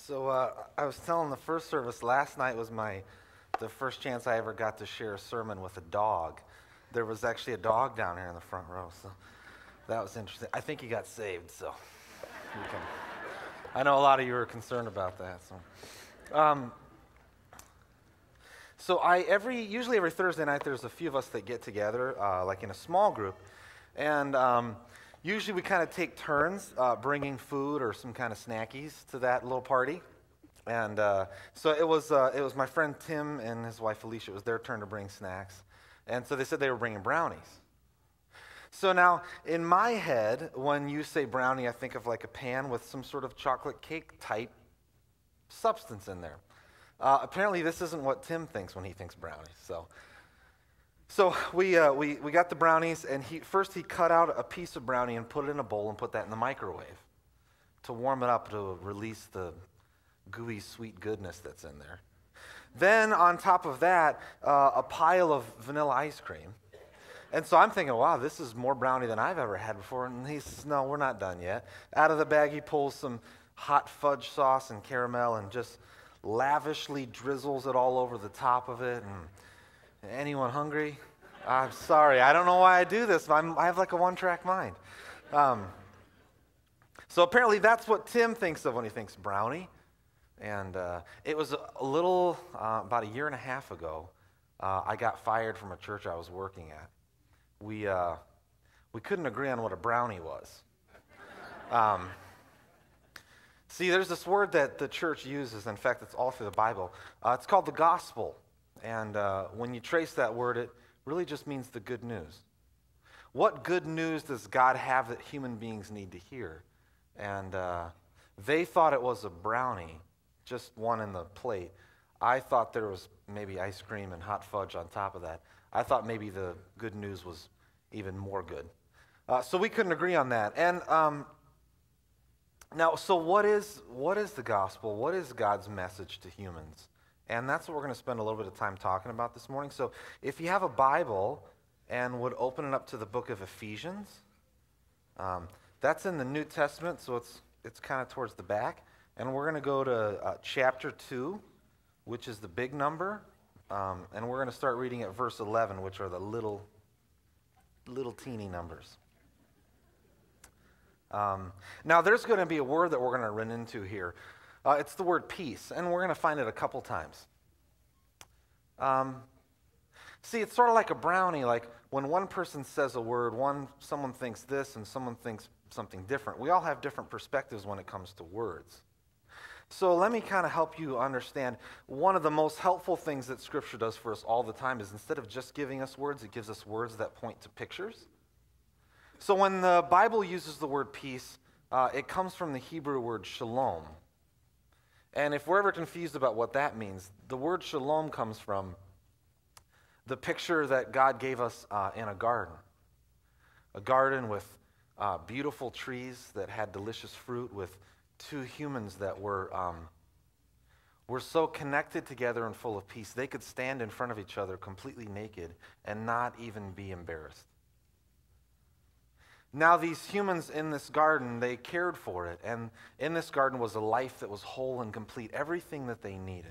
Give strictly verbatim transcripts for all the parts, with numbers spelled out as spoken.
So uh, I was telling the first service last night was my the first chance I ever got to share a sermon with a dog. There was actually a dog down here in the front row, so that was interesting. I think he got saved, so you can, I know a lot of you are concerned about that. So, um, so I every usually every Thursday night there's a few of us that get together, uh, like in a small group, and um, usually we kind of take turns uh, bringing food or some kind of snackies to that little party. And uh, so it was uh, it was my friend Tim and his wife Alicia. It was their turn to bring snacks. And so they said they were bringing brownies. So now, in my head, when you say brownie, I think of like a pan with some sort of chocolate cake type substance in there. Uh, apparently, this isn't what Tim thinks when he thinks brownies. So, so we uh, we we got the brownies, and he first he cut out a piece of brownie and put it in a bowl and put that in the microwave to warm it up to release the gooey sweet goodness that's in there. Then on top of that, uh, a pile of vanilla ice cream. And so I'm thinking, wow, this is more brownie than I've ever had before. And he says, no, we're not done yet. Out of the bag, he pulls some hot fudge sauce and caramel and just lavishly drizzles it all over the top of it. And anyone hungry? I'm sorry, I don't know why I do this. I'm, I have like a one-track mind. Um, so apparently that's what Tim thinks of when he thinks brownie. And uh, it was a, a little, uh, about a year and a half ago, uh, I got fired from a church I was working at. We uh, we couldn't agree on what a brownie was. Um, see, there's this word that the church uses. In fact, it's all through the Bible. Uh, it's called the gospel. And uh, when you trace that word, it really just means the good news. What good news does God have that human beings need to hear? And uh, they thought it was a brownie. Just one in the plate. I thought there was maybe ice cream and hot fudge on top of that. I thought maybe the good news was even more good. Uh, so we couldn't agree on that. And um, now, so what is what is the gospel? What is God's message to humans? And that's what we're going to spend a little bit of time talking about this morning. So if you have a Bible and would open it up to the book of Ephesians, um, that's in the New Testament, so it's it's kind of towards the back. And we're going to go to uh, chapter two, which is the big number, um, and we're going to start reading at verse eleven, which are the little, little teeny numbers. Um, now, there's going to be a word that we're going to run into here. Uh, it's the word peace, and we're going to find it a couple times. Um, see, it's sort of like a brownie. Like when one person says a word, one someone thinks this, and someone thinks something different. We all have different perspectives when it comes to words. So let me kind of help you understand. One of the most helpful things that Scripture does for us all the time is instead of just giving us words, it gives us words that point to pictures. So when the Bible uses the word peace, uh, it comes from the Hebrew word shalom. And if we're ever confused about what that means, the word shalom comes from the picture that God gave us uh, in a garden. A garden with uh, beautiful trees that had delicious fruit, with two humans that were um, were so connected together and full of peace, they could stand in front of each other completely naked and not even be embarrassed. Now these humans in this garden, they cared for it, and in this garden was a life that was whole and complete, everything that they needed.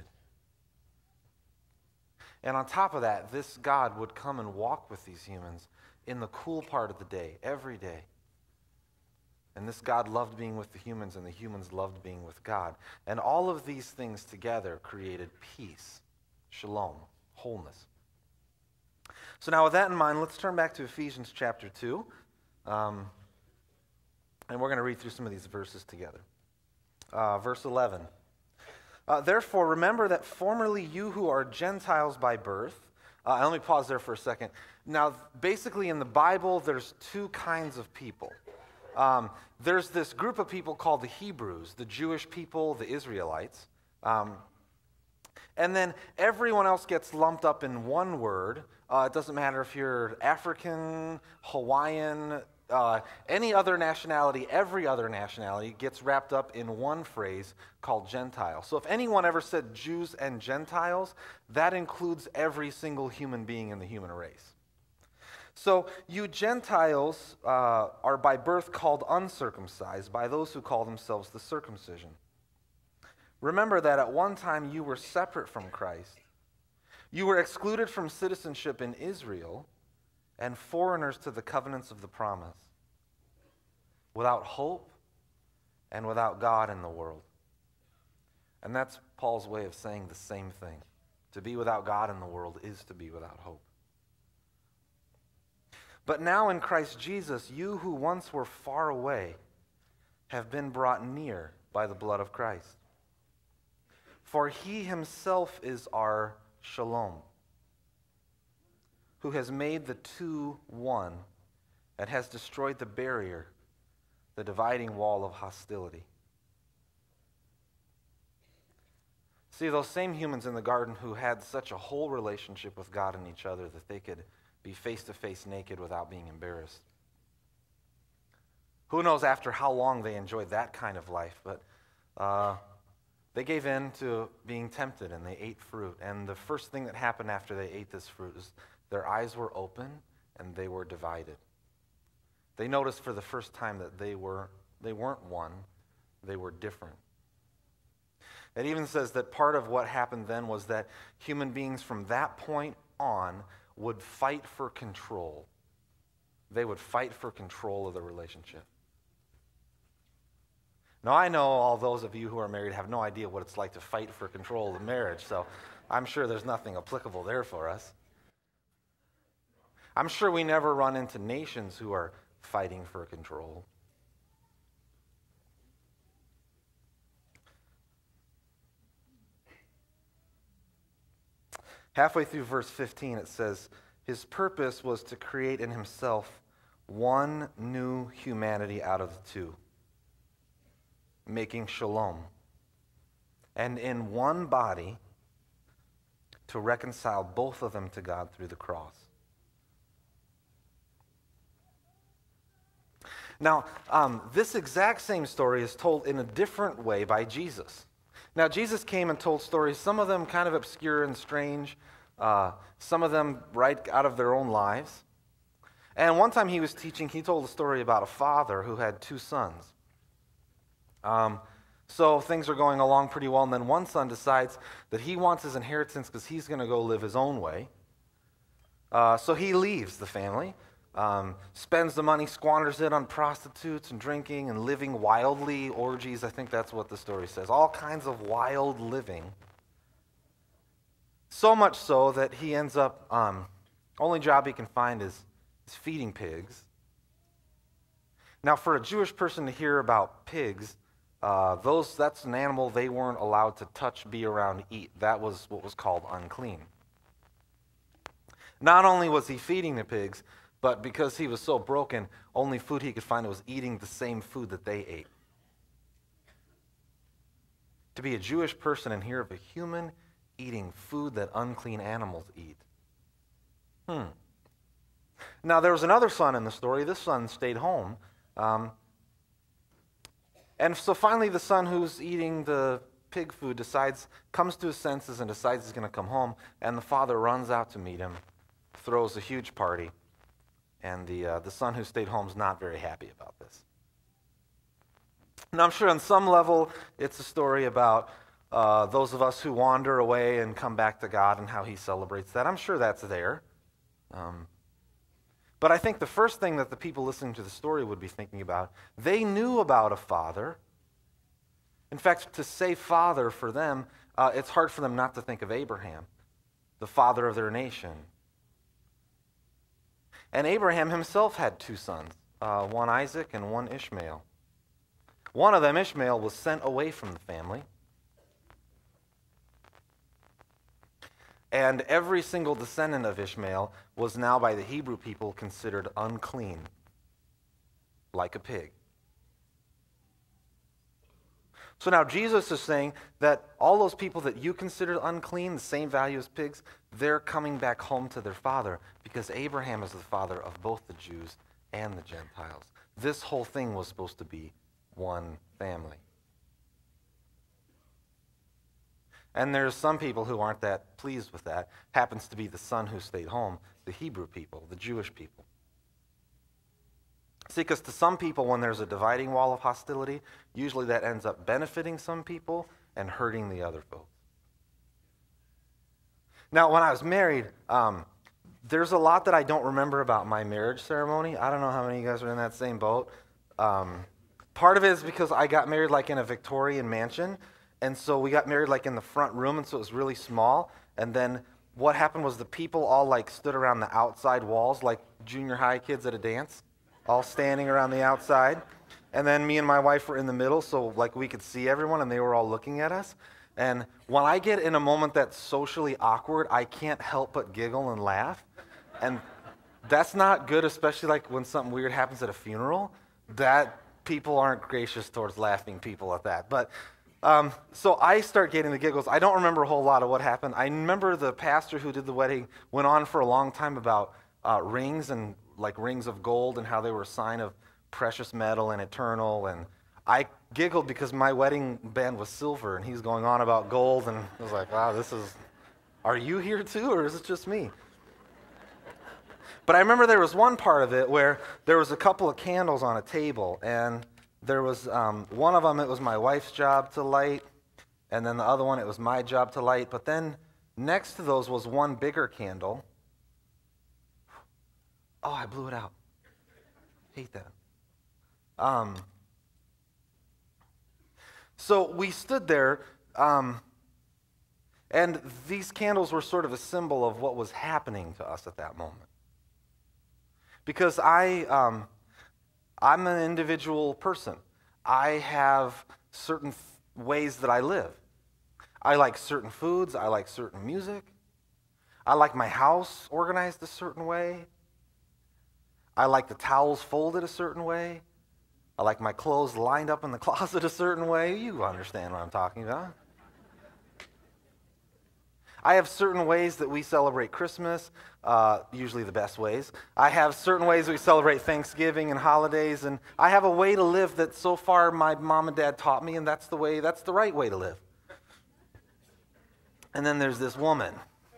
And on top of that, this God would come and walk with these humans in the cool part of the day, every day. And this God loved being with the humans, and the humans loved being with God. And all of these things together created peace, shalom, wholeness. So now with that in mind, let's turn back to Ephesians chapter two. Um, and we're going to read through some of these verses together. Uh, verse eleven. Uh, Therefore, remember that formerly you who are Gentiles by birth. Uh, let me pause there for a second. Now, basically in the Bible, there's two kinds of people. Um, there's this group of people called the Hebrews, the Jewish people, the Israelites. Um, and then everyone else gets lumped up in one word. Uh, it doesn't matter if you're African, Hawaiian, uh, any other nationality, every other nationality gets wrapped up in one phrase called Gentile. So if anyone ever said Jews and Gentiles, that includes every single human being in the human race. So you Gentiles uh, are by birth called uncircumcised by those who call themselves the circumcision. Remember that at one time you were separate from Christ. You were excluded from citizenship in Israel and foreigners to the covenants of the promise, without hope and without God in the world. And that's Paul's way of saying the same thing. To be without God in the world is to be without hope. But now in Christ Jesus, you who once were far away have been brought near by the blood of Christ. For he himself is our shalom, who has made the two one and has destroyed the barrier, the dividing wall of hostility. See, those same humans in the garden who had such a whole relationship with God and each other that they could be face-to-face naked without being embarrassed. Who knows after how long they enjoyed that kind of life, but uh, they gave in to being tempted and they ate fruit. And the first thing that happened after they ate this fruit is their eyes were open and they were divided. They noticed for the first time that they, were, they weren't one, they were different. It even says that part of what happened then was that human beings from that point on would fight for control. They would fight for control of the relationship. Now, I know all those of you who are married have no idea what it's like to fight for control of marriage, so I'm sure there's nothing applicable there for us. I'm sure we never run into nations who are fighting for control. Halfway through verse fifteen, it says, his purpose was to create in himself one new humanity out of the two, making shalom, and in one body to reconcile both of them to God through the cross. Now, um, this exact same story is told in a different way by Jesus. Now, Jesus came and told stories, some of them kind of obscure and strange, uh, some of them right out of their own lives. And one time he was teaching, he told a story about a father who had two sons. Um, so things are going along pretty well, and then one son decides that he wants his inheritance because he's going to go live his own way. Uh, so he leaves the family. Um, spends the money, squanders it on prostitutes and drinking and living wildly, orgies. I think that's what the story says. All kinds of wild living. So much so that he ends up, um, only job he can find is, is feeding pigs. Now, for a Jewish person to hear about pigs, uh, those that's an animal they weren't allowed to touch, be around, eat. That was what was called unclean. Not only was he feeding the pigs, but because he was so broken, only food he could find was eating the same food that they ate. To be a Jewish person and hear of a human eating food that unclean animals eat. Hmm. Now, there was another son in the story. This son stayed home. Um, and so finally the son who's eating the pig food decides, comes to his senses and decides he's going to come home. And the father runs out to meet him, throws a huge party. And the, uh, the son who stayed home is not very happy about this. Now, I'm sure on some level it's a story about uh, those of us who wander away and come back to God and how he celebrates that. I'm sure that's there. Um, but I think the first thing that the people listening to the story would be thinking about, they knew about a father. In fact, to say father for them, uh, it's hard for them not to think of Abraham, the father of their nation. And Abraham himself had two sons, uh, one Isaac and one Ishmael. One of them, Ishmael, was sent away from the family. And every single descendant of Ishmael was now by the Hebrew people considered unclean, like a pig. So now Jesus is saying that all those people that you consider unclean, the same value as pigs, they're coming back home to their father because Abraham is the father of both the Jews and the Gentiles. This whole thing was supposed to be one family. And there's some people who aren't that pleased with that. Happens to be the son who stayed home, the Hebrew people, the Jewish people. See, because to some people, when there's a dividing wall of hostility, usually that ends up benefiting some people and hurting the other folks. Now, when I was married, um, there's a lot that I don't remember about my marriage ceremony. I don't know how many of you guys are in that same boat. Um, part of it is because I got married like in a Victorian mansion, and so we got married like in the front room, and so it was really small. And then what happened was the people all like stood around the outside walls like junior high kids at a dance, all standing around the outside. And then me and my wife were in the middle, so like we could see everyone, and they were all looking at us. And when I get in a moment that's socially awkward, I can't help but giggle and laugh. And that's not good, especially like when something weird happens at a funeral. That people aren't gracious towards laughing people at that. But um, so I start getting the giggles. I don't remember a whole lot of what happened. I remember the pastor who did the wedding went on for a long time about uh, rings and like rings of gold and how they were a sign of precious metal and eternal. And I giggled because my wedding band was silver and he's going on about gold. And I was like, wow, this is, are you here too, or is it just me? But I remember there was one part of it where there was a couple of candles on a table, and there was um, one of them, it was my wife's job to light, and then the other one, it was my job to light. But then next to those was one bigger candle. Oh, I blew it out. Hate that. Um, so we stood there, um, and these candles were sort of a symbol of what was happening to us at that moment. Because I, um, I'm an individual person. I have certain th- ways that I live. I like certain foods. I like certain music. I like my house organized a certain way. I like the towels folded a certain way. I like my clothes lined up in the closet a certain way. You understand what I'm talking about. I have certain ways that we celebrate Christmas, uh, usually the best ways. I have certain ways we celebrate Thanksgiving and holidays, and I have a way to live that so far my mom and dad taught me, and that's the way, that's the right way to live. And then there's this woman.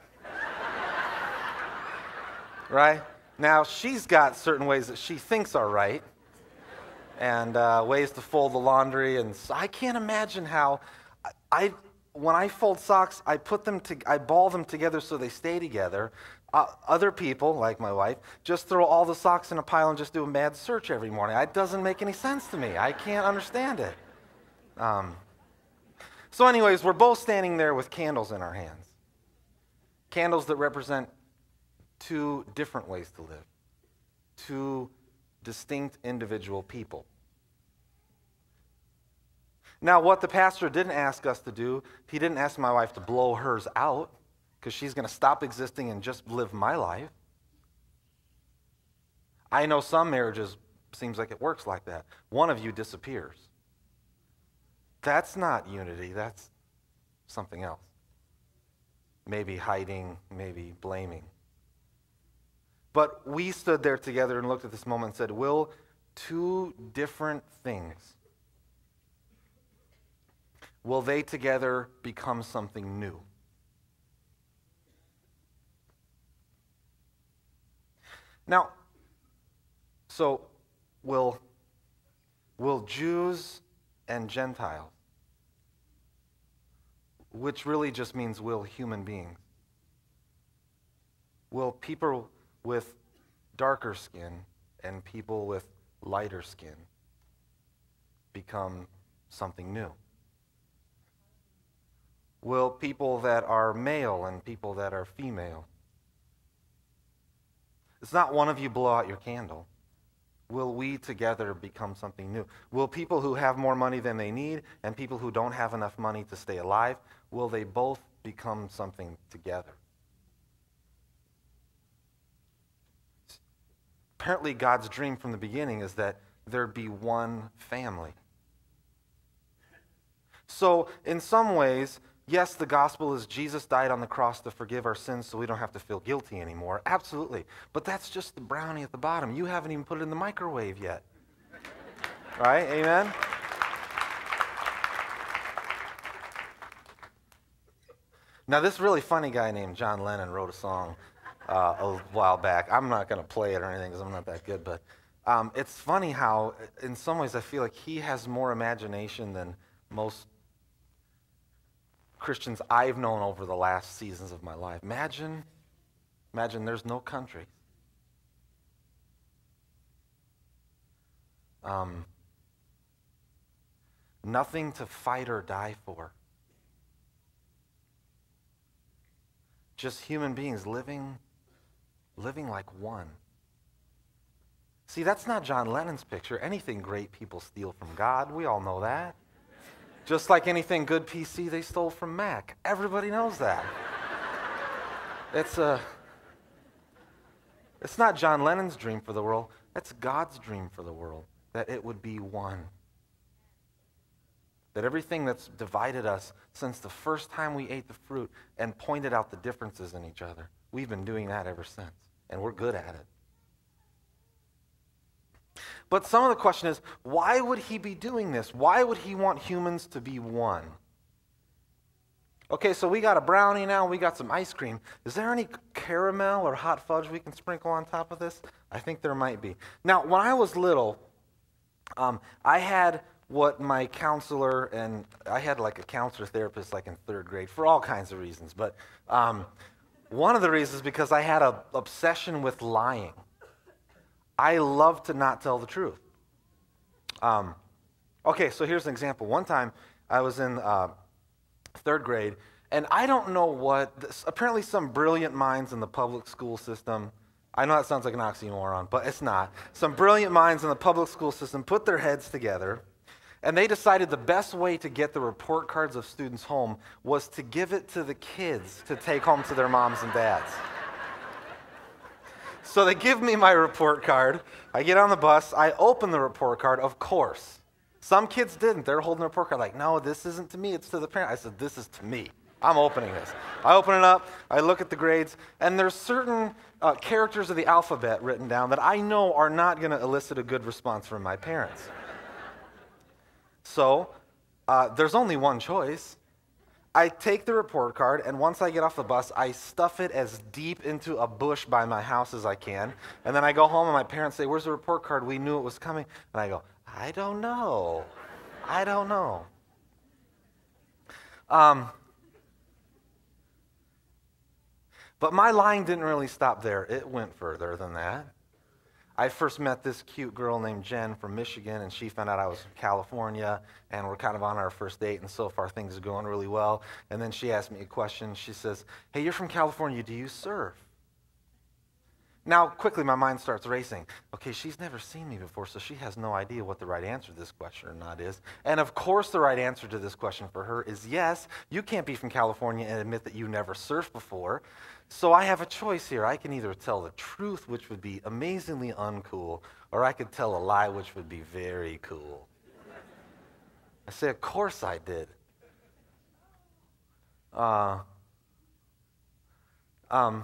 Right? Now, she's got certain ways that she thinks are right, and uh, ways to fold the laundry, and so I can't imagine how I... I When I fold socks, I put them to, I ball them together so they stay together. Uh, other people, like my wife, just throw all the socks in a pile and just do a mad search every morning. It doesn't make any sense to me. I can't understand it. Um, so anyways, we're both standing there with candles in our hands. Candles that represent two different ways to live. Two distinct individual people. Now, what the pastor didn't ask us to do, he didn't ask my wife to blow hers out because she's going to stop existing and just live my life. I know some marriages, seems like it works like that. One of you disappears. That's not unity, that's something else. Maybe hiding, maybe blaming. But we stood there together and looked at this moment and said, will two different things, will they together become something new? Now, so will, will Jews and Gentiles, which really just means will human beings, will people with darker skin and people with lighter skin become something new? Will people that are male and people that are female? It's not one of you blow out your candle. Will we together become something new? Will people who have more money than they need and people who don't have enough money to stay alive, will they both become something together? Apparently God's dream from the beginning is that there be one family. So in some ways, yes, the gospel is Jesus died on the cross to forgive our sins so we don't have to feel guilty anymore. Absolutely. But that's just the brownie at the bottom. You haven't even put it in the microwave yet. Right? Amen? Now, this really funny guy named John Lennon wrote a song uh, a while back. I'm not going to play it or anything because I'm not that good, but um, it's funny how, in some ways, I feel like he has more imagination than most Christians I've known over the last seasons of my life. Imagine, imagine there's no country. Um, nothing to fight or die for. Just human beings living, living like one. See, that's not John Lennon's picture. Anything great people steal from God. We all know that. Just like anything good P C they stole from Mac. Everybody knows that. It's a, it's not John Lennon's dream for the world. That's God's dream for the world, that it would be one. That everything that's divided us since the first time we ate the fruit and pointed out the differences in each other, we've been doing that ever since, and we're good at it. But some of the question is, why would he be doing this? Why would he want humans to be one? Okay, so we got a brownie now, we got some ice cream. Is there any caramel or hot fudge we can sprinkle on top of this? I think there might be. Now, when I was little, um, I had what my counselor, and I had like a counselor therapist like in third grade for all kinds of reasons, but um, one of the reasons is because I had an obsession with lying. I love to not tell the truth. Um, okay, so here's an example. One time I was in uh, third grade, and I don't know what, this, apparently some brilliant minds in the public school system, I know that sounds like an oxymoron, but it's not. Some brilliant minds in the public school system put their heads together, and they decided the best way to get the report cards of students home was to give it to the kids to take home to their moms and dads. So they give me my report card. I get on the bus. I open the report card, of course. Some kids didn't. They're holding the report card like, no, this isn't to me. It's to the parent. I said, this is to me. I'm opening this. I open it up. I look at the grades. And there's certain uh, characters of the alphabet written down that I know are not going to elicit a good response from my parents. So uh, there's only one choice. I take the report card, and once I get off the bus, I stuff it as deep into a bush by my house as I can. And then I go home, and my parents say, where's the report card? We knew it was coming. And I go, I don't know. I don't know. Um, but my lying didn't really stop there. It went further than that. I first met this cute girl named Jen from Michigan, and she found out I was from California, and we're kind of on our first date, and so far things are going really well. And then she asked me a question. She says, hey, you're from California. Do you surf? Now, quickly, my mind starts racing. Okay, she's never seen me before, so she has no idea what the right answer to this question or not is. And of course, the right answer to this question for her is yes. You can't be from California and admit that you never surfed before. So I have a choice here. I can either tell the truth, which would be amazingly uncool, or I could tell a lie, which would be very cool. I say, of course I did. Uh, um,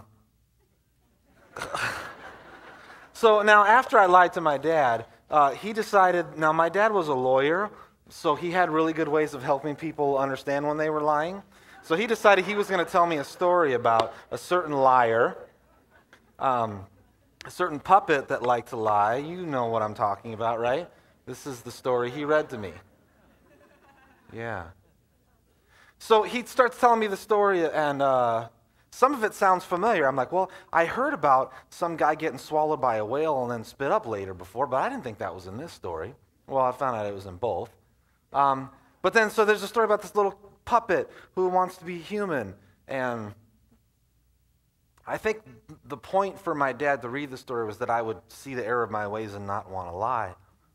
so now after I lied to my dad, uh, he decided, now my dad was a lawyer, so he had really good ways of helping people understand when they were lying. So he decided he was going to tell me a story about a certain liar, um, a certain puppet that liked to lie. You know what I'm talking about, right? This is the story he read to me. Yeah. So he starts telling me the story, and uh, some of it sounds familiar. I'm like, well, I heard about some guy getting swallowed by a whale and then spit up later before, but I didn't think that was in this story. Well, I found out it was in both. Um, but then, so there's a story about this little puppet who wants to be human. And I think the point for my dad to read the story was that I would see the error of my ways and not want to lie.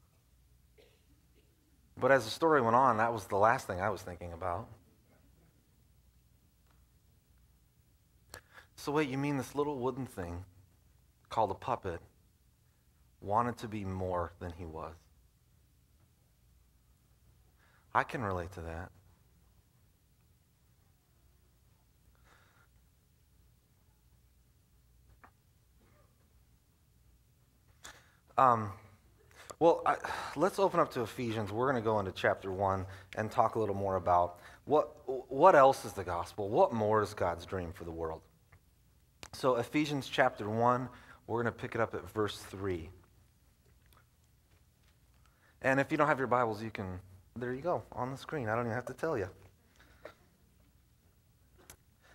But as the story went on, that was the last thing I was thinking about. So wait, you mean this little wooden thing called a puppet wanted to be more than he was? I can relate to that. Um, well, I, let's open up to Ephesians. We're going to go into chapter one and talk a little more about what what else is the gospel? What more is God's dream for the world? So Ephesians chapter one, we're going to pick it up at verse three. And if you don't have your Bibles, you can, there you go, on the screen. I don't even have to tell you.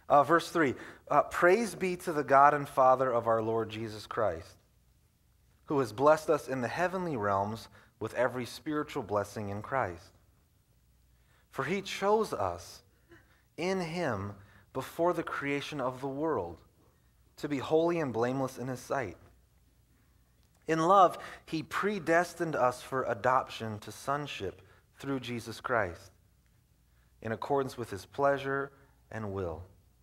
Uh, verse three, uh, praise be to the God and Father of our Lord Jesus Christ, who has blessed us in the heavenly realms with every spiritual blessing in Christ. For he chose us in him before the creation of the world to be holy and blameless in his sight. In love, he predestined us for adoption to sonship through Jesus Christ, in accordance with his pleasure and will.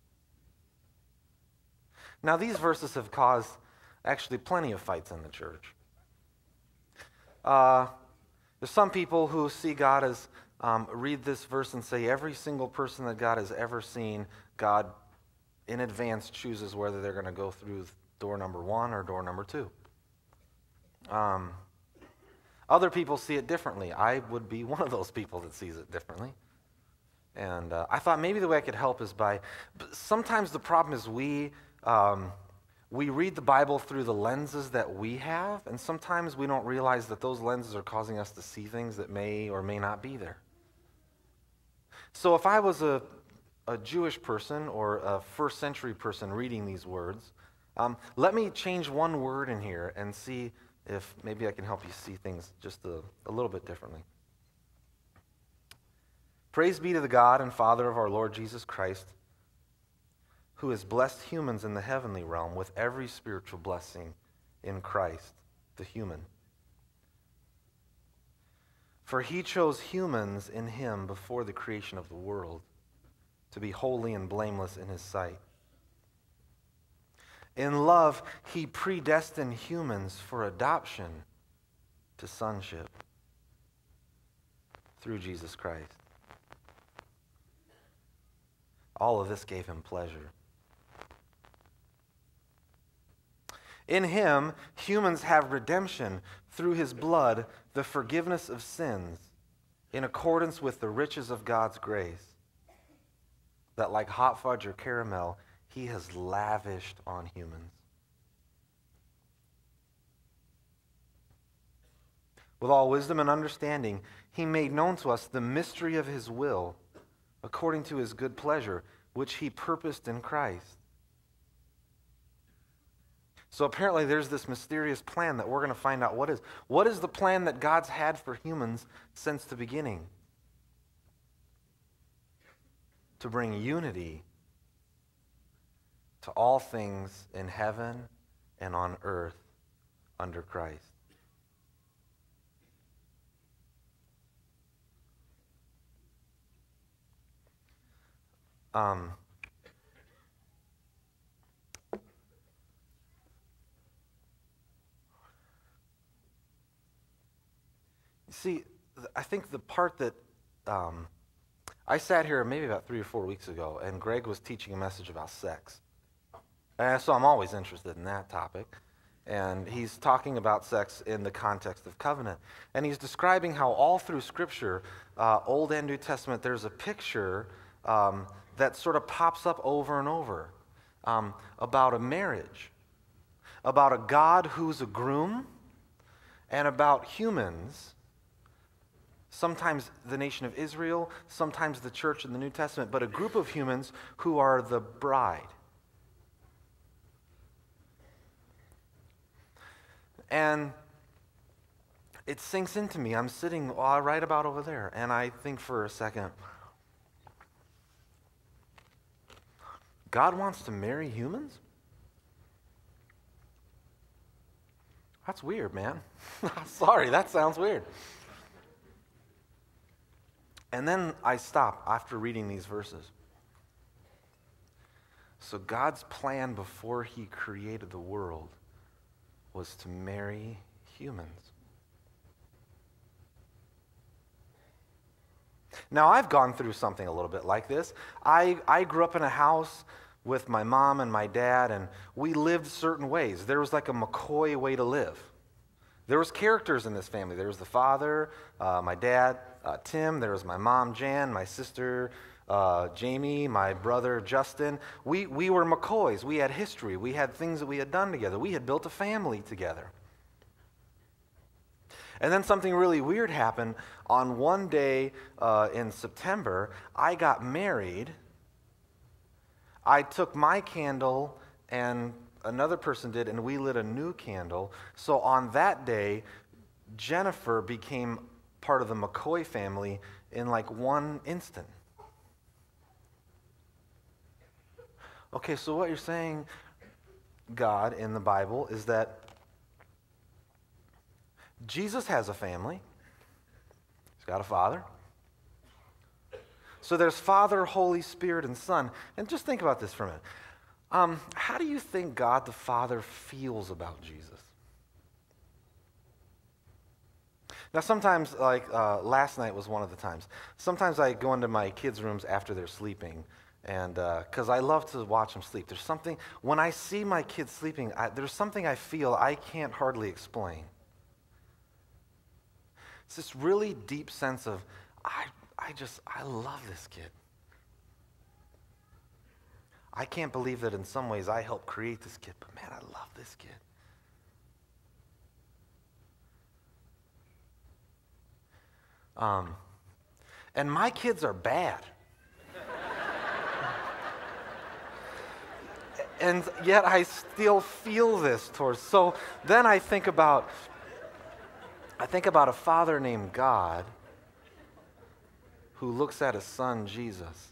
Now, these verses have caused actually plenty of fights in the church. Uh, there's some people who see God as, um, read this verse and say every single person that God has ever seen, God in advance chooses whether they're going to go through door number one or door number two. Um, other people see it differently. I would be one of those people that sees it differently. And uh, I thought maybe the way I could help is by, sometimes the problem is we, um, we read the Bible through the lenses that we have, and sometimes we don't realize that those lenses are causing us to see things that may or may not be there. So if I was a, a Jewish person or a first century person reading these words, um, let me change one word in here and see if maybe I can help you see things just a, a little bit differently. Praise be to the God and Father of our Lord Jesus Christ, who has blessed humans in the heavenly realm with every spiritual blessing in Christ, the human. For he chose humans in him before the creation of the world to be holy and blameless in his sight. In love, he predestined humans for adoption to sonship through Jesus Christ. All of this gave him pleasure. In him, humans have redemption through his blood, the forgiveness of sins, in accordance with the riches of God's grace, that like hot fudge or caramel, he has lavished on humans. With all wisdom and understanding, he made known to us the mystery of his will, according to his good pleasure, which he purposed in Christ. So apparently there's this mysterious plan that we're going to find out what is. What is the plan that God's had for humans since the beginning? To bring unity to all things in heaven and on earth under Christ. Um, see, I think the part that um, I sat here maybe about three or four weeks ago, and Greg was teaching a message about sex. And so I'm always interested in that topic. And he's talking about sex in the context of covenant. And he's describing how all through Scripture, uh, Old and New Testament, there's a picture um, that sort of pops up over and over um, about a marriage, about a God who's a groom, and about humans, sometimes the nation of Israel, sometimes the church in the New Testament, but a group of humans who are the bride. And it sinks into me. I'm sitting uh, right about over there, and I think for a second, God wants to marry humans? That's weird, man. Sorry, that sounds weird. And then I stop after reading these verses. So God's plan before he created the world was to marry humans. Now, I've gone through something a little bit like this. I, I grew up in a house with my mom and my dad, and we lived certain ways. There was like a McCoy way to live. There was characters in this family. There was the father, uh, my dad, uh, Tim. There was my mom, Jan, my sister, uh, Jamie, my brother, Justin. We, we were McCoys. We had history. We had things that we had done together. We had built a family together. And then something really weird happened. On one day uh, in September, I got married. I took my candle and another person did, and we lit a new candle. So on that day, Jennifer became part of the McCoy family in like one instant. Okay, so what you're saying, God, in the Bible, is that Jesus has a family. He's got a father. So there's Father, Holy Spirit, and Son. And just think about this for a minute. Um, how do you think God the Father feels about Jesus? Now, sometimes, like uh, last night was one of the times. Sometimes I go into my kids' rooms after they're sleeping, and because uh, I love to watch them sleep. There's something, when I see my kids sleeping, I, there's something I feel I can't hardly explain. It's this really deep sense of, I, I just, I love this kid. I can't believe that in some ways I helped create this kid, but man, I love this kid. Um, and my kids are bad. And yet I still feel this towards. So then I think about, I think about a father named God who looks at his son, Jesus,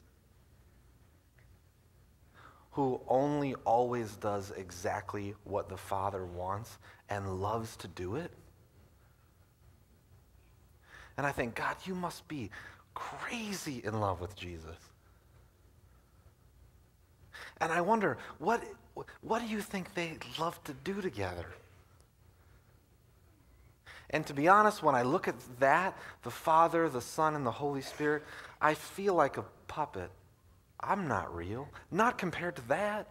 who only always does exactly what the Father wants and loves to do it. And I think, God, you must be crazy in love with Jesus. And I wonder, what, what do you think they love to do together? And to be honest, when I look at that, the Father, the Son, and the Holy Spirit, I feel like a puppet. I'm not real, not compared to that.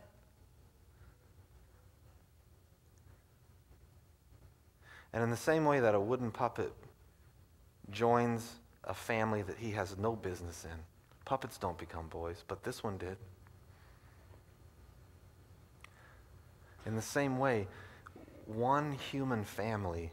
And in the same way that a wooden puppet joins a family that he has no business in, puppets don't become boys, but this one did. In the same way, one human family,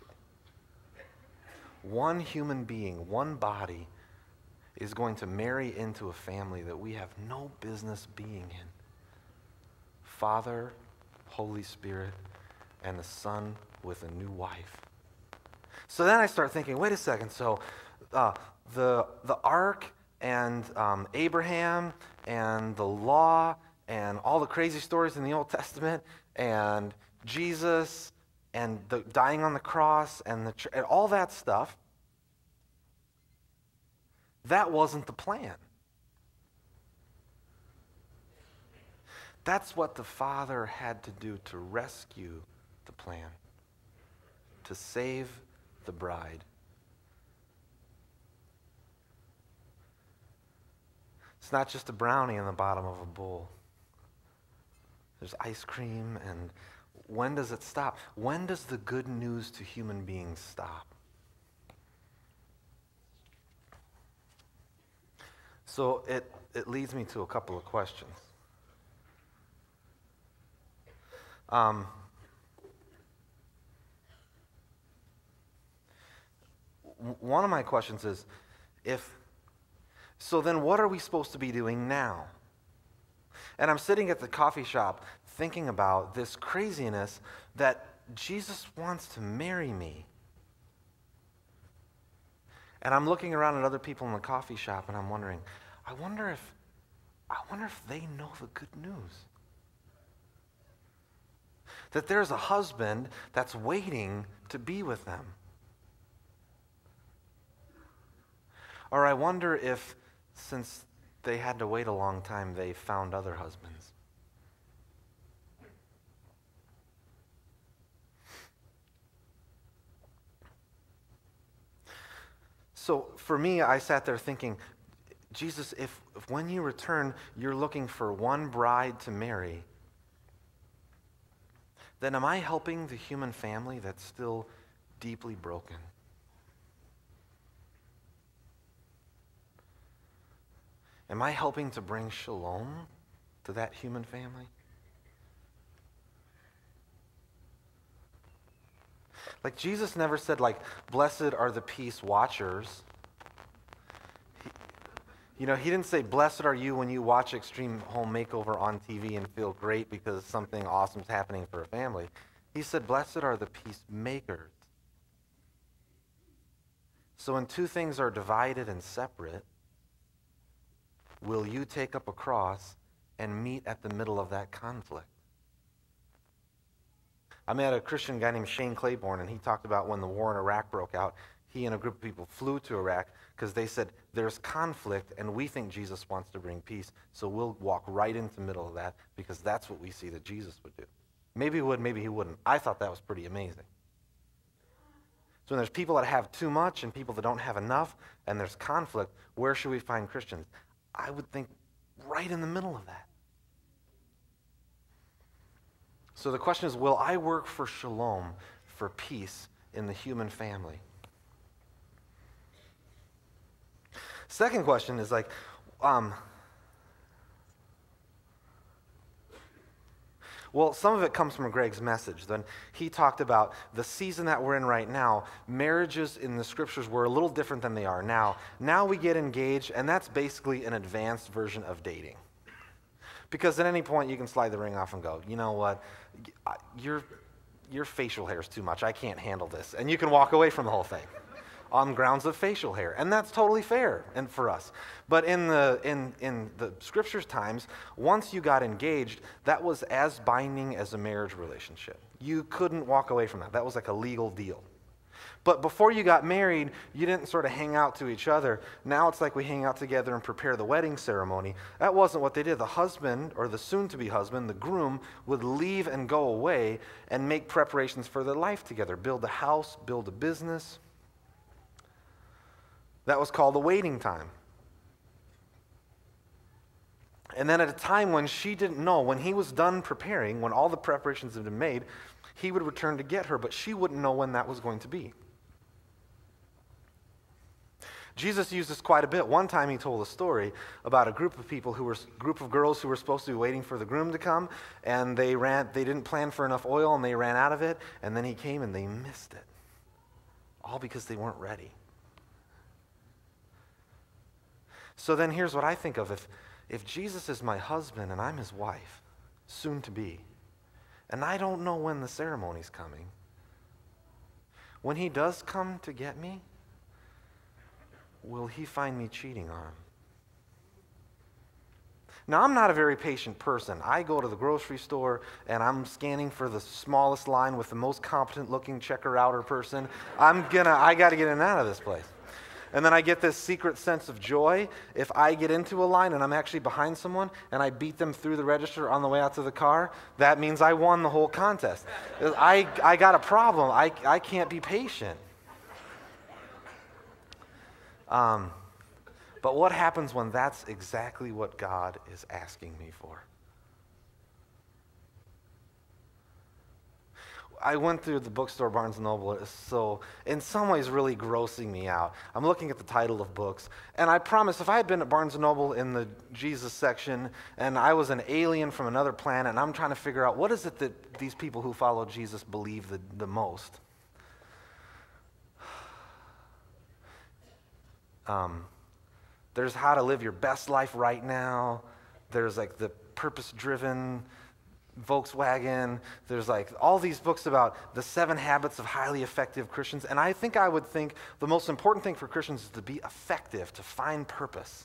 one human being, one body is going to marry into a family that we have no business being in. Father, Holy Spirit, and the Son with a new wife. So then I start thinking, wait a second, so uh, the, the ark and um, Abraham and the law and all the crazy stories in the Old Testament and Jesus and the dying on the cross and, the, and all that stuff, that wasn't the plan. That's what the Father had to do to rescue the plan, to save the bride. It's not just a brownie in the bottom of a bowl. There's ice cream, and when does it stop? When does the good news to human beings stop? So it, it leads me to a couple of questions. Um, one of my questions is, if, so then what are we supposed to be doing now? And I'm sitting at the coffee shop thinking about this craziness that Jesus wants to marry me. And I'm looking around at other people in the coffee shop and I'm wondering, I wonder if, I wonder if they know the good news. That there's a husband that's waiting to be with them. Or I wonder if, since they had to wait a long time, they found other husbands. So for me, I sat there thinking, Jesus, if, if when you return, you're looking for one bride to marry, then am I helping the human family that's still deeply broken? Am I helping to bring shalom to that human family? Like Jesus never said, like, blessed are the peace watchers. He, You know, he didn't say, blessed are you when you watch Extreme Home Makeover on T V and feel great because something awesome's happening for a family. He said, blessed are the peacemakers. So when two things are divided and separate, will you take up a cross and meet at the middle of that conflict? I met a Christian guy named Shane Claiborne, and he talked about when the war in Iraq broke out, he and a group of people flew to Iraq because they said, there's conflict, and we think Jesus wants to bring peace, so we'll walk right into the middle of that because that's what we see that Jesus would do. Maybe he would, maybe he wouldn't. I thought that was pretty amazing. So when there's people that have too much and people that don't have enough, and there's conflict, where should we find Christians? I would think right in the middle of that. So the question is, will I work for shalom, for peace in the human family? Second question is like, um, well, some of it comes from Greg's message. Then he talked about the season that we're in right now. Marriages in the scriptures were a little different than they are now. Now we get engaged, and that's basically an advanced version of dating. Because at any point you can slide the ring off and go, you know what, your, your facial hair is too much. I can't handle this. And you can walk away from the whole thing on grounds of facial hair. And that's totally fair and for us. But in the, in, in the scriptures times, once you got engaged, that was as binding as a marriage relationship. You couldn't walk away from that. That was like a legal deal. But before you got married, you didn't sort of hang out to each other. Now it's like we hang out together and prepare the wedding ceremony. That wasn't what they did. The husband, or the soon-to-be husband, the groom, would leave and go away and make preparations for their life together. Build a house, build a business. That was called the waiting time. And then at a time when she didn't know, when he was done preparing, when all the preparations had been made, he would return to get her, but she wouldn't know when that was going to be. Jesus used this quite a bit. One time he told a story about a group of people who were group of girls who were supposed to be waiting for the groom to come, and they ran they didn't plan for enough oil and they ran out of it, and then he came and they missed it. All because they weren't ready. So then here's what I think of. If if Jesus is my husband and I'm his wife, soon to be, and I don't know when the ceremony's coming, when he does come to get me, will he find me cheating on him? Now, I'm not a very patient person. I go to the grocery store and I'm scanning for the smallest line with the most competent looking checker-outer person. I'm gonna, I gotta get in and out of this place. And then I get this secret sense of joy if I get into a line and I'm actually behind someone and I beat them through the register on the way out to the car. That means I won the whole contest. I, I got a problem. I, I can't be patient. Um, but what happens when that's exactly what God is asking me for? I went through the bookstore, Barnes and Noble, so in some ways really grossing me out. I'm looking at the title of books, and I promise if I had been at Barnes and Noble in the Jesus section, and I was an alien from another planet, and I'm trying to figure out what is it that these people who follow Jesus believe the, the most? Um, there's how to live your best life right now. There's like the purpose-driven Volkswagen. There's like all these books about the seven habits of highly effective Christians. And I think I would think the most important thing for Christians is to be effective, to find purpose.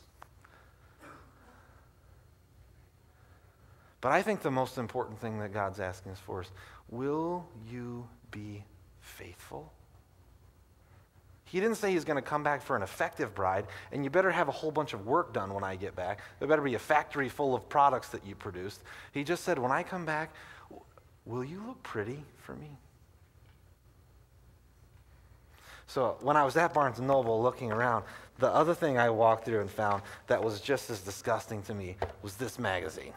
But I think the most important thing that God's asking us for is, will you be faithful? He didn't say he's going to come back for an effective bride, and you better have a whole bunch of work done when I get back. There better be a factory full of products that you produced. He just said, when I come back, will you look pretty for me? So when I was at Barnes and Noble looking around, the other thing I walked through and found that was just as disgusting to me was this magazine.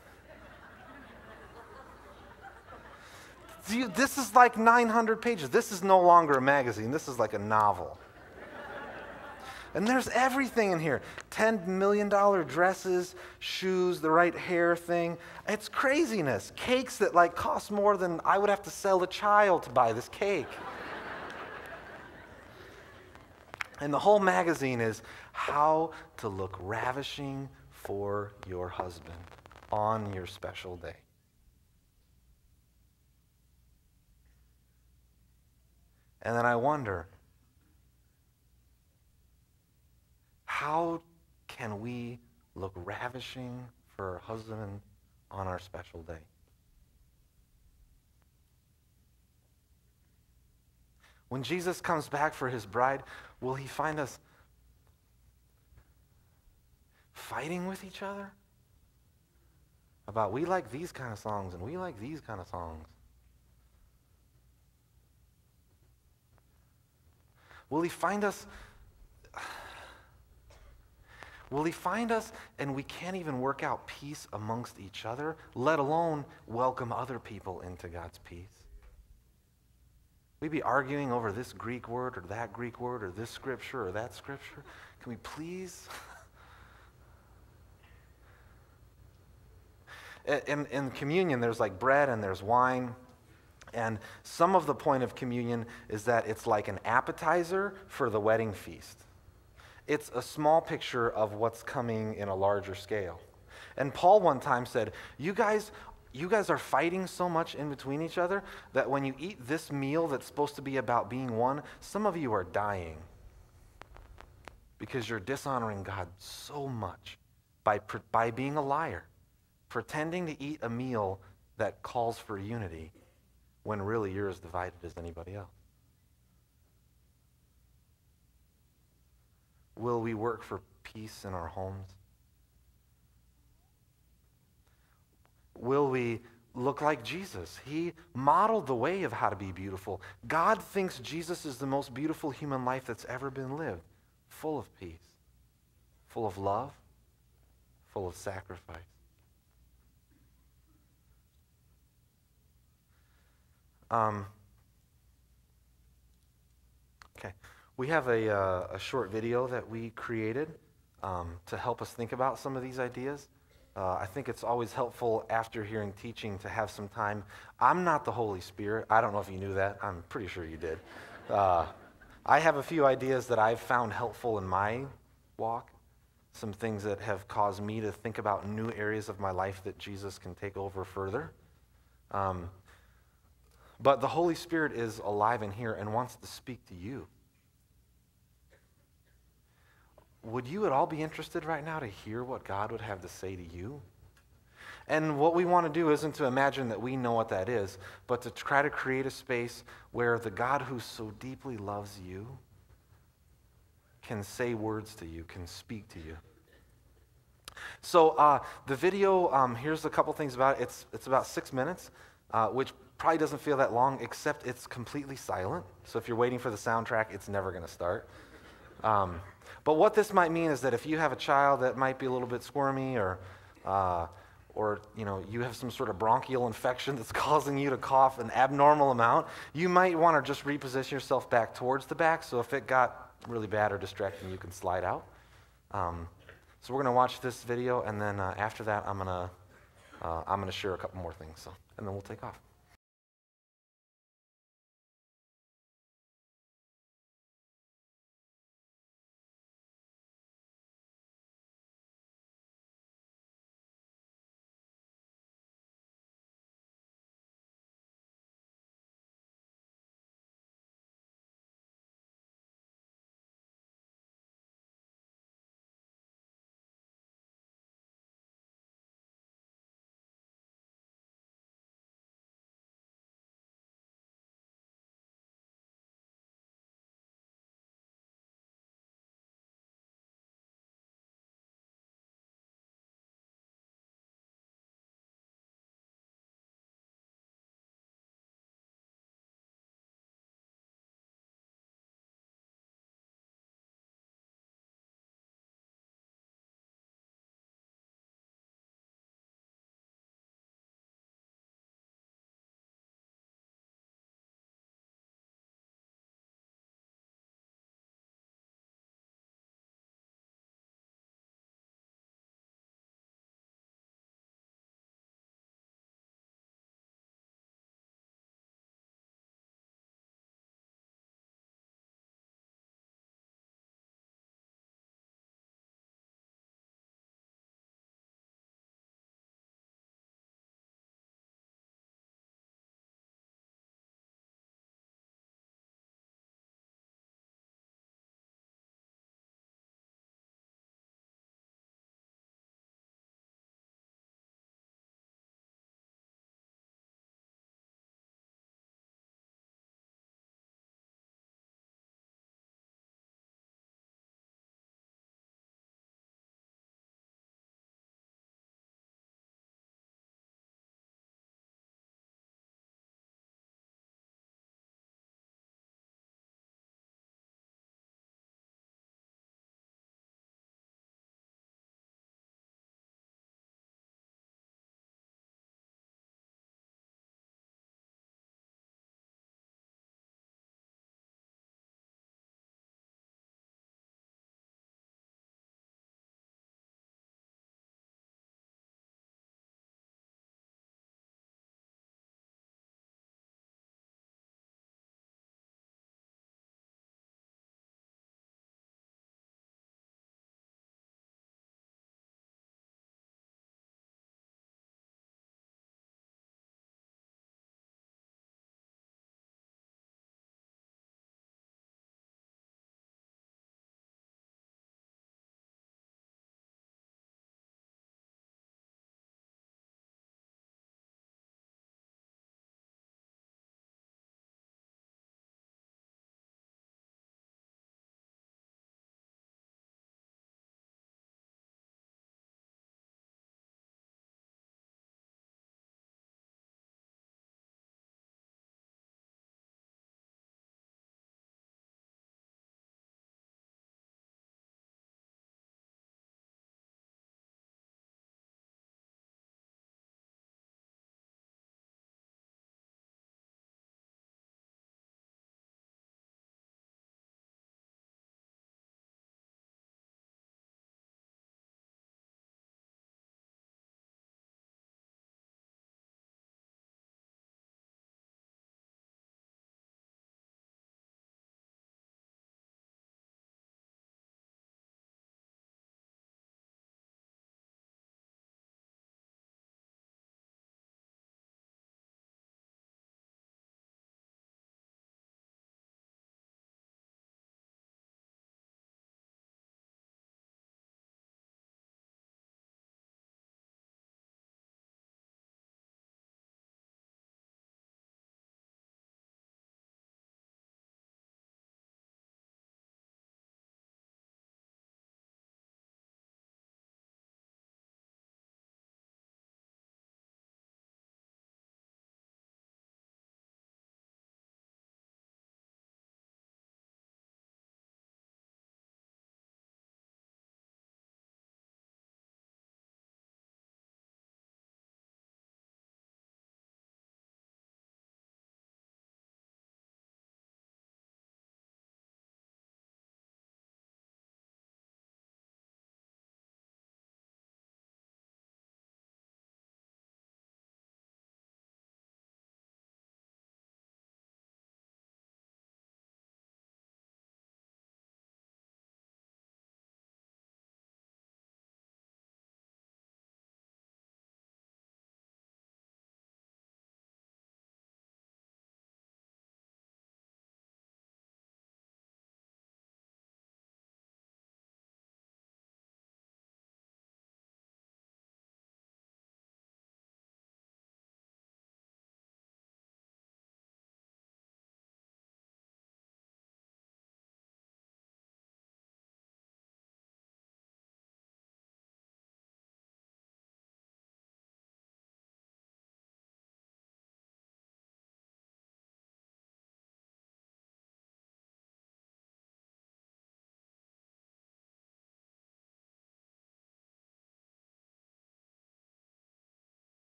You, this is like nine hundred pages. This is no longer a magazine. This is like a novel. And there's everything in here. ten million dollars dresses, shoes, the right hair thing. It's craziness. Cakes that like cost more than I would have to sell a child to buy this cake. And the whole magazine is how to look ravishing for your husband on your special day. And then I wonder, how can we look ravishing for our husband on our special day? When Jesus comes back for his bride, will he find us fighting with each other about we like these kind of songs and we like these kind of songs? Will he find us Will he find us and we can't even work out peace amongst each other, let alone welcome other people into God's peace? We be arguing over this Greek word or that Greek word or this scripture or that scripture. Can we please? in, in communion, there's like bread and there's wine. And some of the point of communion is that it's like an appetizer for the wedding feast. It's a small picture of what's coming in a larger scale. And Paul one time said, you guys, you guys are fighting so much in between each other that when you eat this meal that's supposed to be about being one, some of you are dying because you're dishonoring God so much by, by being a liar, pretending to eat a meal that calls for unity when really you're as divided as anybody else. Will we work for peace in our homes? Will we look like Jesus? He modeled the way of how to be beautiful. God thinks Jesus is the most beautiful human life that's ever been lived, full of peace, full of love, full of sacrifice. Um, okay. We have a, uh, a short video that we created um, to help us think about some of these ideas. Uh, I think it's always helpful after hearing teaching to have some time. I'm not the Holy Spirit. I don't know if you knew that. I'm pretty sure you did. Uh, I have a few ideas that I've found helpful in my walk, some things that have caused me to think about new areas of my life that Jesus can take over further. Um, but the Holy Spirit is alive in here and wants to speak to you. Would you at all be interested right now to hear what God would have to say to you? And what we want to do isn't to imagine that we know what that is, but to try to create a space where the God who so deeply loves you can say words to you, can speak to you. So uh, the video, um, here's a couple things about it. It's, it's about six minutes, uh, which probably doesn't feel that long, except it's completely silent. So if you're waiting for the soundtrack, it's never going to start. Um, but what this might mean is that if you have a child that might be a little bit squirmy or, uh, or you know, you have some sort of bronchial infection that's causing you to cough an abnormal amount, you might want to just reposition yourself back towards the back. So if it got really bad or distracting, you can slide out. Um, so we're going to watch this video, and then uh, after that, I'm going to uh, I'm going to share a couple more things. So, and then we'll take off.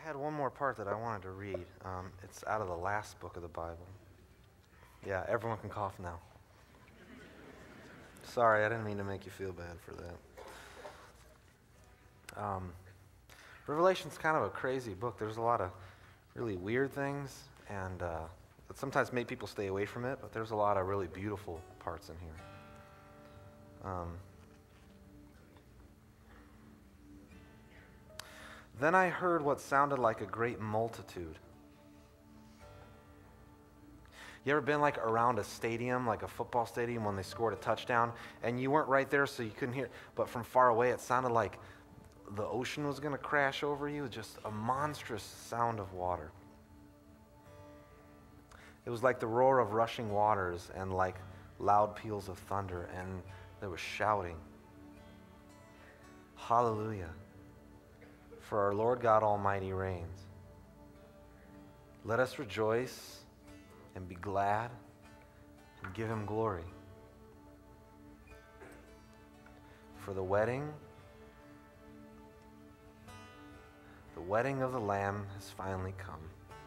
had one more part that I wanted to read. Um, it's out of the last book of the Bible. Yeah, everyone can cough now. Sorry, I didn't mean to make you feel bad for that. Um, Revelation's kind of a crazy book. There's a lot of really weird things, and uh, that sometimes make people stay away from it, but there's a lot of really beautiful parts in here. Um, Then I heard what sounded like a great multitude. You ever been like around a stadium, like a football stadium, when they scored a touchdown, and you weren't right there, so you couldn't hear, but from far away it sounded like the ocean was going to crash over you, just a monstrous sound of water. It was like the roar of rushing waters and like loud peals of thunder, and there was shouting. Hallelujah. For our Lord God Almighty reigns. Let us rejoice and be glad and give him glory. For the wedding, the wedding of the Lamb has finally come.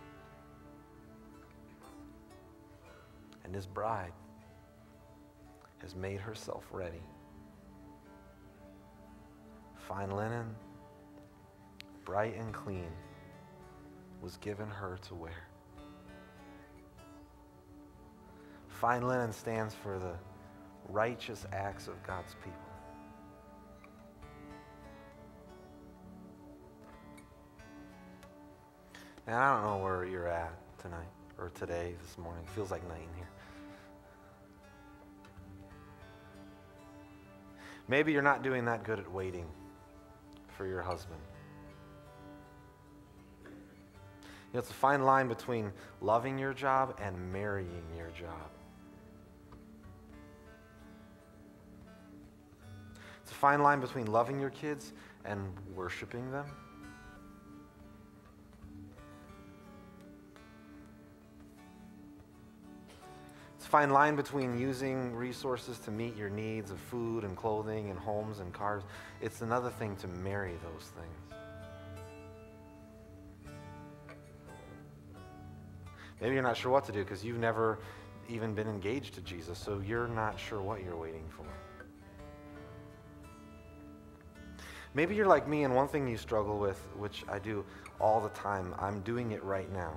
And his bride has made herself ready. Fine linen, bright and clean, was given her to wear. Fine linen stands for the righteous acts of God's people. And I don't know where you're at tonight or today, this morning. It feels like night in here. Maybe you're not doing that good at waiting for your husband. You know, it's a fine line between loving your job and marrying your job. It's a fine line between loving your kids and worshiping them. It's a fine line between using resources to meet your needs of food and clothing and homes and cars. It's another thing to marry those things. Maybe you're not sure what to do because you've never even been engaged to Jesus, so you're not sure what you're waiting for. Maybe you're like me, and one thing you struggle with, which I do all the time, I'm doing it right now.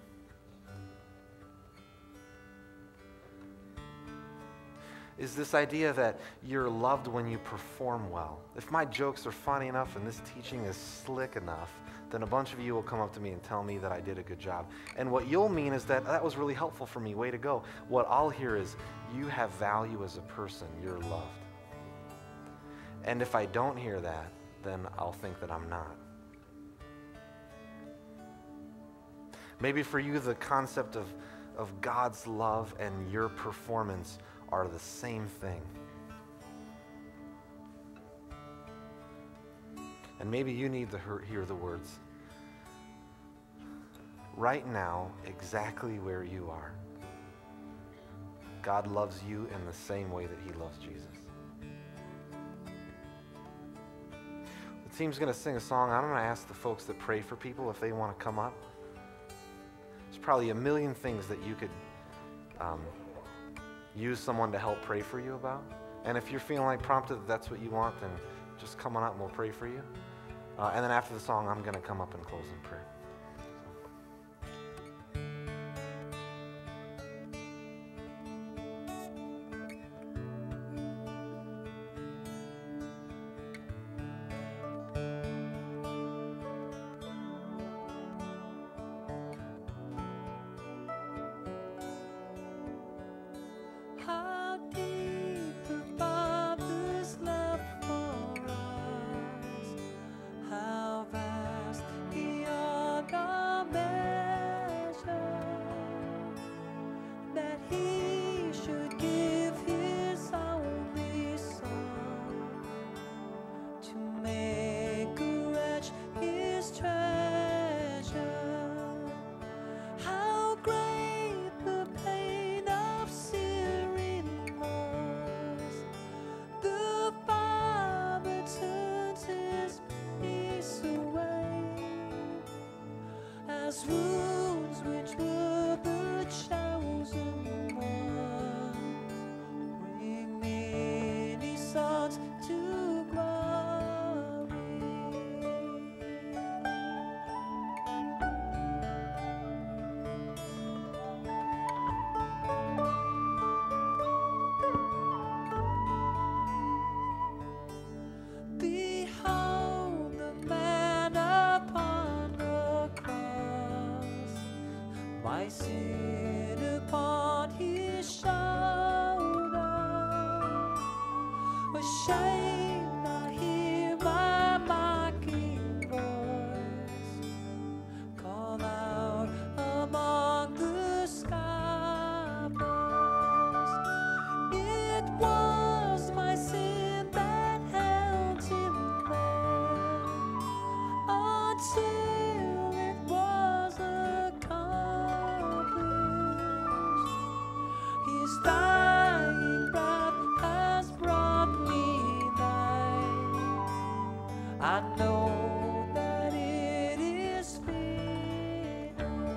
Is this idea that you're loved when you perform well. If my jokes are funny enough and this teaching is slick enough, then a bunch of you will come up to me and tell me that I did a good job. And what you'll mean is that that was really helpful for me, way to go. What I'll hear is, you have value as a person, you're loved. And if I don't hear that, then I'll think that I'm not. Maybe for you, the concept of, of God's love and your performance are the same thing. And maybe you need to hear the words, right now, exactly where you are, God loves you in the same way that he loves Jesus. The team's going to sing a song. I'm going to ask the folks that pray for people if they want to come up. There's probably a million things that you could um, use someone to help pray for you about. And if you're feeling like prompted that that's what you want, then just come on up and we'll pray for you. Uh, and then after the song, I'm going to come up and close in prayer. He His wounds, which were the chosen one, bring many sons to glory. Behold the man upon the cross, my sin upon his shoulder. Ashamed, I hear my mocking voice call out among the scoffers. It was my sin that held him there until it was accomplished. His dying breath has brought me life. I know that it is finished.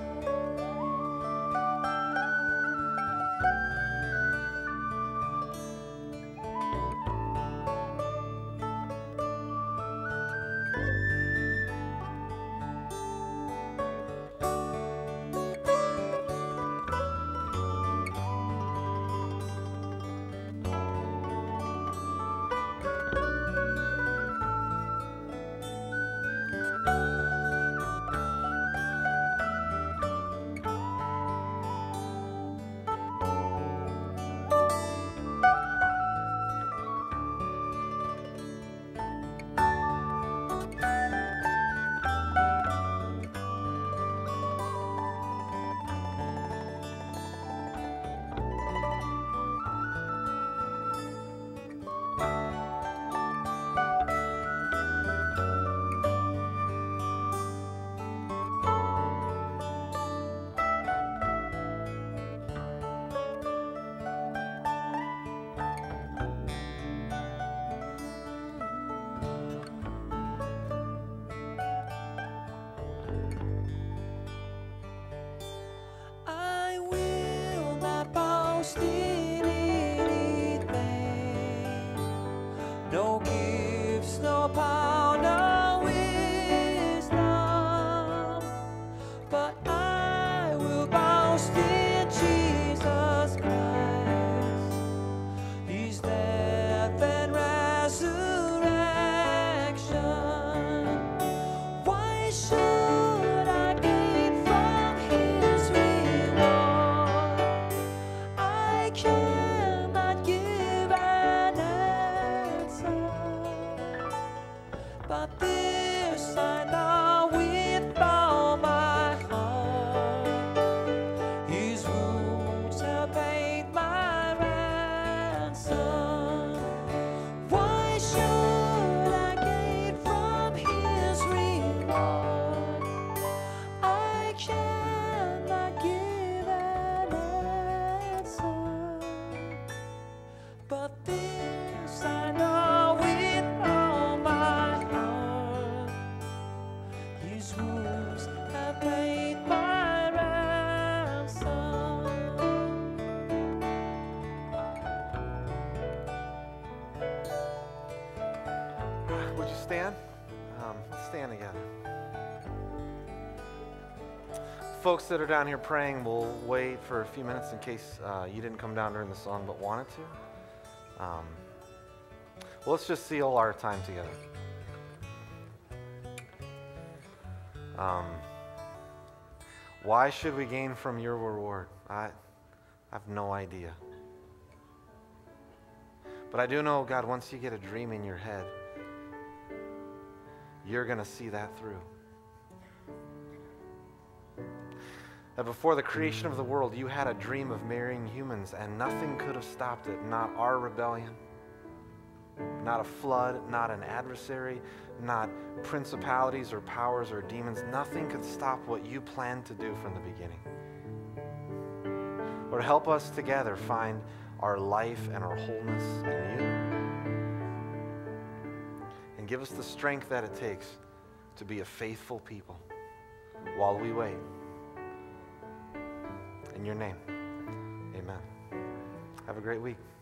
I will not boast in anything, no gifts, no power, no wisdom, but I will boast in Jesus Christ, His death and resurrection. Why should I gain from His reward? I cannot give an answer, but this I know with all my heart: His wounds have paid my ransom. Why should I gain from His reward? I cannot give an answer, but this I know with all my heart: His wounds have paid my ransom. Would you stand? Um, let's stand together. Folks that are down here praying, we'll wait for a few minutes in case uh, you didn't come down during the song but wanted to. Um, well, let's just seal our time together. Um, why should we gain from your reward? I, I have no idea. But I do know, God, once you get a dream in your head, you're going to see that through. That before the creation of the world, you had a dream of marrying humans, and nothing could have stopped it. Not our rebellion, not a flood, not an adversary, not principalities or powers or demons. Nothing could stop what you planned to do from the beginning. Lord, help us together find our life and our wholeness in you. And give us the strength that it takes to be a faithful people while we wait. your name. Amen. Have a great week.